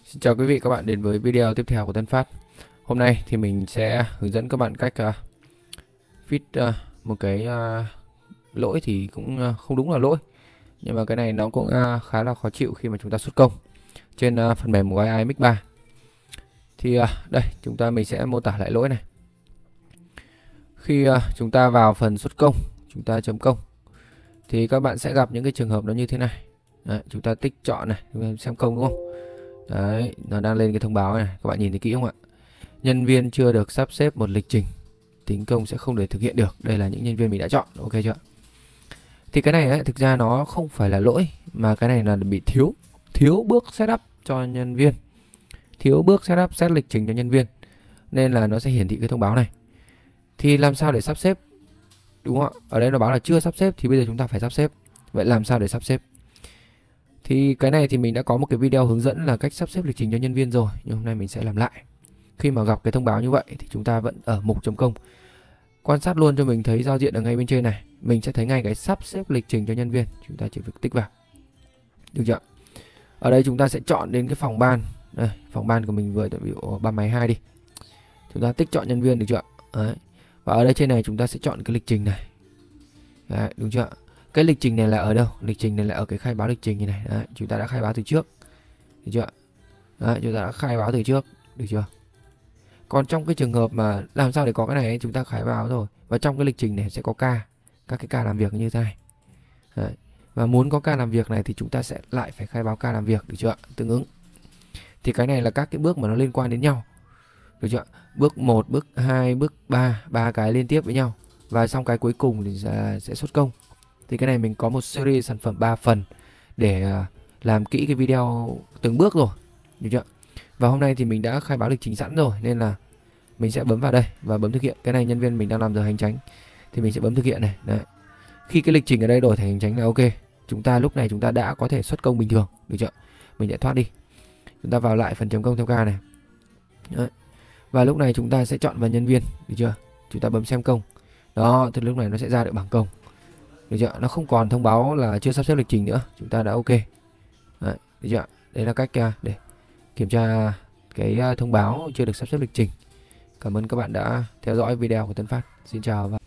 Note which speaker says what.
Speaker 1: Xin chào quý vị các bạn đến với video tiếp theo của Tân Phát. Hôm nay thì mình sẽ hướng dẫn các bạn cách fix một cái lỗi thì cũng không đúng là lỗi, nhưng mà cái này nó cũng khá là khó chịu khi mà chúng ta xuất công trên phần mềm của AI Mix 3. Thì đây mình sẽ mô tả lại lỗi này. Khi chúng ta vào phần xuất công, chúng ta chấm công thì các bạn sẽ gặp những cái trường hợp nó như thế này. Đấy, chúng ta tích chọn này, chúng ta xem công đúng không? Đấy, nó đang lên cái thông báo này, các bạn nhìn thấy kỹ không ạ? Nhân viên chưa được sắp xếp một lịch trình, tính công sẽ không để thực hiện được. Đây là những nhân viên mình đã chọn, ok chưa? Thì cái này ấy, thực ra nó không phải là lỗi, mà cái này là bị thiếu bước setup cho nhân viên, thiếu bước setup set lịch trình cho nhân viên, nên là nó sẽ hiển thị cái thông báo này. Thì làm sao để sắp xếp, đúng không ạ? Ở đây nó báo là chưa sắp xếp, thì bây giờ chúng ta phải sắp xếp. Vậy làm sao để sắp xếp? Thì cái này thì mình đã có một cái video hướng dẫn là cách sắp xếp lịch trình cho nhân viên rồi, nhưng hôm nay mình sẽ làm lại. Khi mà gặp cái thông báo như vậy thì chúng ta vẫn ở mục chấm công. Quan sát luôn cho mình thấy giao diện ở ngay bên trên này, mình sẽ thấy ngay cái sắp xếp lịch trình cho nhân viên. Chúng ta chỉ việc tích vào, được chưa? Ở đây chúng ta sẽ chọn đến cái phòng ban. Đây, phòng ban của mình vừa ví dụ 312 đi. Chúng ta tích chọn nhân viên, được chưa? Đấy. Và ở đây trên này chúng ta sẽ chọn cái lịch trình này. Đấy, đúng chưa? Cái lịch trình này là ở đâu? Lịch trình này là ở cái khai báo lịch trình như này. Đấy, chúng ta đã khai báo từ trước, được chưa? Đấy, chúng ta đã khai báo từ trước, được chưa? Còn trong cái trường hợp mà làm sao để có cái này ấy, chúng ta khai báo rồi. Và trong cái lịch trình này sẽ có ca, các cái ca làm việc như thế này. Đấy. Và muốn có ca làm việc này thì chúng ta sẽ lại phải khai báo ca làm việc, được chưa? Tương ứng. Thì cái này là các cái bước mà nó liên quan đến nhau, được chưa? Bước 1, bước 2, bước 3, ba cái liên tiếp với nhau. Và xong cái cuối cùng thì sẽ xuất công. Thì cái này mình có một series sản phẩm 3 phần để làm kỹ cái video từng bước rồi, được chưa? Và hôm nay thì mình đã khai báo lịch trình sẵn rồi, nên là mình sẽ bấm vào đây và bấm thực hiện. Cái này nhân viên mình đang làm giờ hành chánh thì mình sẽ bấm thực hiện này. Đấy. Khi cái lịch trình ở đây đổi thành hành chánh là ok. Chúng ta lúc này chúng ta đã có thể xuất công bình thường, được chưa? Mình sẽ thoát đi. Chúng ta vào lại phần chấm công theo ca này. Đấy. Và lúc này chúng ta sẽ chọn vào nhân viên, được chưa? Chúng ta bấm xem công. Đó, thì lúc này nó sẽ ra được bảng công. Được chưa? Nó không còn thông báo là chưa sắp xếp lịch trình nữa. Chúng ta đã ok. Đấy, được chưa? Đấy là cách để kiểm tra cái thông báo chưa được sắp xếp lịch trình. Cảm ơn các bạn đã theo dõi video của Tân Phát. Xin chào và